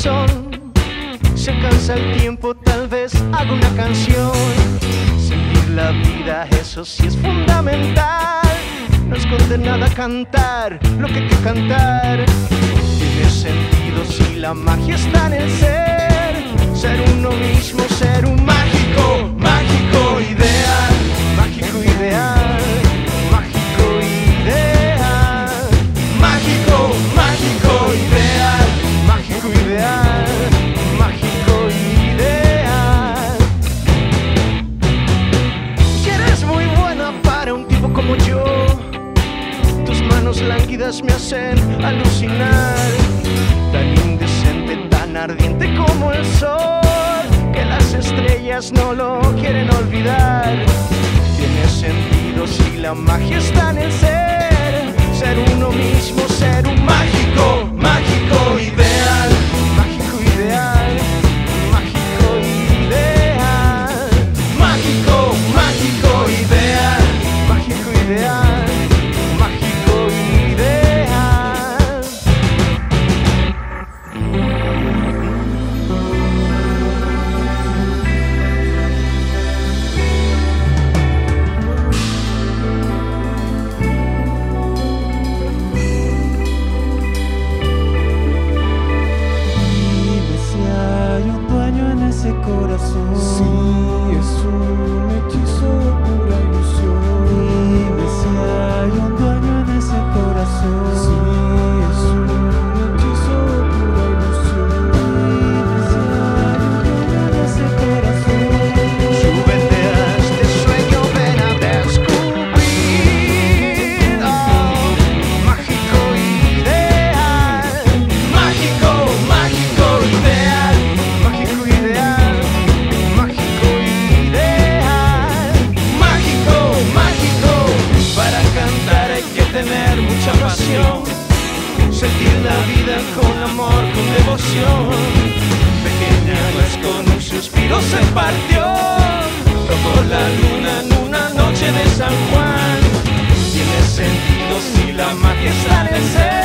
corazón. Se cansa el tiempo, tal vez hago una canción. Sentir la vida, eso sí es fundamental. No esconde nada cantar lo que hay que cantar. Tiene sentido si la magia está en el ser. Ser uno mismo, ser un mágico, mágico ideal. Mágico ideal, mágico ideal. Mágico, mágico ideal. Mágico ideal, mágico ideal. Si eres muy buena para un tipo como yo, tus manos lánguidas me hacen alucinar. Tan indecente, tan ardiente como el sol, que las estrellas no lo quieren olvidar. Tiene sentido si la magia está en el ser. Ser uno mismo, ser un mágico, mágico ideal. Mágico ideal, mágico ideal. Mágico, mágico ideal. Mágico ideal, mágico ideal. Corazón, si es un hechizo de pura ilusión. Dime si hay un dueño en ese corazón. Si es un hechizo de pura ilusión. Dime si hay un dueño en ese corazón. Súbete a este sueño, ven a descubrir. Oh, mágico ideal. Mágico, mágico ideal. Mágico ideal. Tener mucha pasión, sentir la vida con amor, con devoción. Pequeña nuez con un suspiro se partió, tocó la luna en una noche de San Juan. Tiene sentido si la magia está en el ser.